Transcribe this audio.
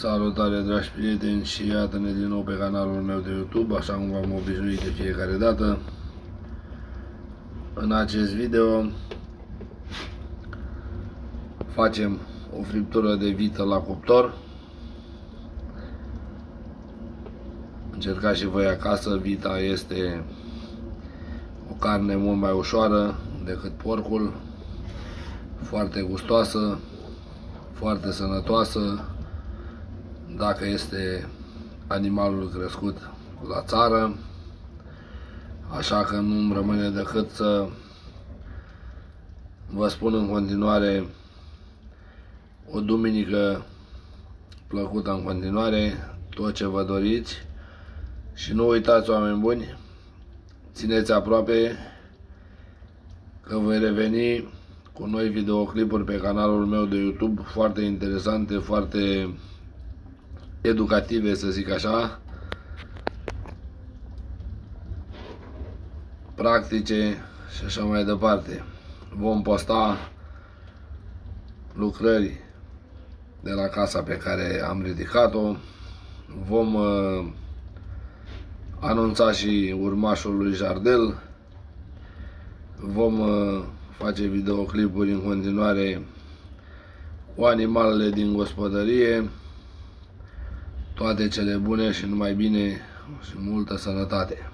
Salutare, dragi prieteni, și iată-ne din nou pe canalul meu de YouTube, așa cum v-am obișnuit de fiecare dată. În acest video facem o friptură de vită la cuptor. Încercați și voi acasă, vita este o carne mult mai ușoară decât porcul, foarte gustoasă, foarte sănătoasă, dacă este animalul crescut la țară. Așa că nu-mi rămâne decât să vă spun în continuare o duminică plăcută în continuare, tot ce vă doriți. Și nu uitați, oameni buni, țineți aproape că voi reveni cu noi videoclipuri pe canalul meu de YouTube, foarte interesante, foarte educative, să zic așa, practice și așa mai departe. Vom posta lucrări de la casa pe care am ridicat-o, vom anunța și urmașul lui Jardel, vom face videoclipuri în continuare cu animalele din gospodărie. Toate cele bune și numai bine și multă sănătate!